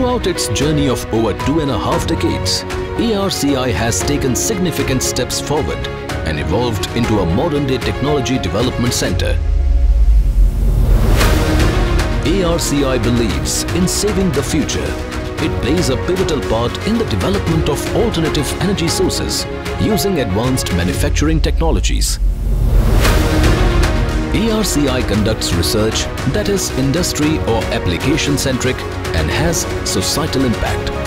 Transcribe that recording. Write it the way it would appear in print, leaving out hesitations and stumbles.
Throughout its journey of over 2.5 decades, ARCI has taken significant steps forward and evolved into a modern-day technology development center. ARCI believes in saving the future. It plays a pivotal part in the development of alternative energy sources using advanced manufacturing technologies. ARCI conducts research that is industry or application-centric and has societal impact.